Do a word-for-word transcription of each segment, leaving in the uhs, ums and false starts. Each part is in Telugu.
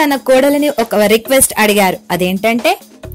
తన కోడలిని ఒక రిక్వెస్ట్ అడిగారు. అదేంటంటే,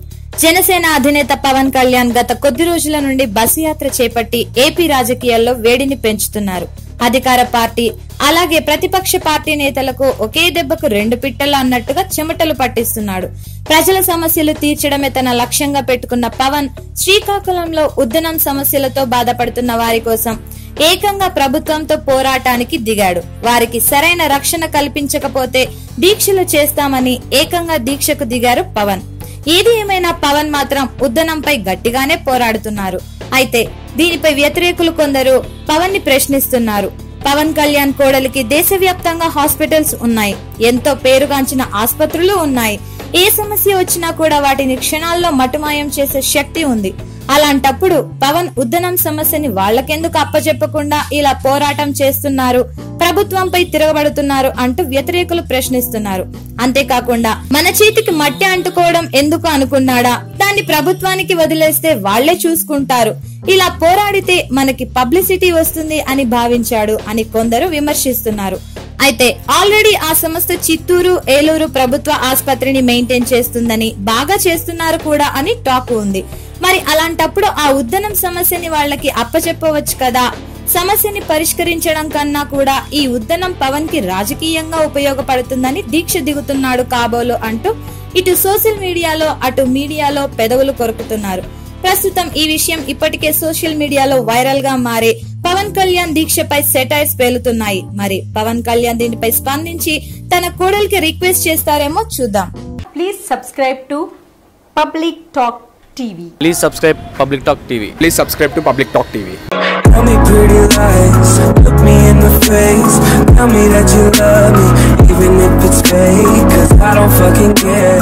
జనసేన అధినేత పవన్ కళ్యాణ్ గత కొద్ది రోజుల నుండి బస్సు యాత్ర చేపట్టి ఏపీ రాజకీయాల్లో వేడిని పెంచుతున్నారు. అధికార పార్టీ అలాగే ప్రతిపక్ష పార్టీ నేతలకు ఒకే దెబ్బకు రెండు పిట్టలు అన్నట్టుగా చెమటలు పట్టిస్తున్నాడు. ప్రజల సమస్యలు తీర్చడమే తన లక్ష్యంగా పెట్టుకున్న పవన్ శ్రీకాకుళంలో ఉద్దనం సమస్యలతో బాధపడుతున్న వారి కోసం ఏకంగా ప్రభుత్వంతో పోరాటానికి దిగాడు. వారికి సరైన రక్షణ కల్పించకపోతే దీక్షలు చేస్తామని ఏకంగా దీక్షకు దిగారు పవన్. ఏది ఏమైనా పవన్ మాత్రం ఉద్దనంపై గట్టిగానే పోరాడుతున్నారు. అయితే దీనిపై వ్యతిరేకులు కొందరు పవన్ ని ప్రశ్నిస్తున్నారు. పవన్ కళ్యాణ్ కోడలికి దేశవ్యాప్తంగా హాస్పిటల్స్ ఉన్నాయి, ఎంతో పేరుగాంచిన ఆసుపత్రులు ఉన్నాయి. ఏ సమస్య వచ్చినా కూడా వాటిని క్షణాల్లో మటుమాయం చేసే శక్తి ఉంది. అలాంటప్పుడు పవన్ ఉద్దనం సమస్యని వాళ్లకెందుకు అప్పచెప్పకుండా ఇలా పోరాటం చేస్తున్నారు, ప్రభుత్వంపై తిరగబడుతున్నారు అంటూ వ్యతిరేకులు ప్రశ్నిస్తున్నారు. అంతేకాకుండా మన చేతికి మట్టి అంటుకోవడం ఎందుకు అనుకున్నాడా, దాన్ని ప్రభుత్వానికి వదిలేస్తే వాళ్లే చూసుకుంటారు, ఇలా పోరాడితే మనకి పబ్లిసిటీ వస్తుంది అని భావించాడు అని కొందరు విమర్శిస్తున్నారు. అయితే ఆల్రెడీ ఆ సంస్థ చిత్తూరు, ఏలూరు ప్రభుత్వ ఆసుపత్రిని మెయింటైన్ చేస్తుందని, బాగా చేస్తున్నారు కూడా అని టాక్ ఉంది. మరి అలాంటప్పుడు ఆ ఉద్దనం సమస్యని వాళ్ళకి అప్పచెప్పవచ్చు కదా. సమస్యని పరిష్కరించడం కన్నా కూడా ఈ ఉద్దనం పవన్ కి రాజకీయంగా ఉపయోగపడుతుందని దీక్ష దిగుతున్నాడు కాబోలు అంటూ ఇటు సోషల్ మీడియాలో అటు మీడియాలో పెదవులు కొరుకుతున్నారు. ప్రస్తుతం ఈ విషయం ఇప్పటికే సోషల్ మీడియాలో వైరల్ గా మారి పవన్ కళ్యాణ్ దీక్షపై సెటైర్స్ పేలుతున్నాయి. మరి పవన్ కళ్యాణ్ దీనిపై స్పందించి తన కోడలికి రిక్వెస్ట్ చేస్తారేమో చూద్దాం. Please subscribe to public talk T V. Please subscribe Public Talk T V. Please subscribe to Public Talk T V. Tell me pretty lies, look me in the face. Tell me that you love me, even if it's fake. Cause I don't fucking care.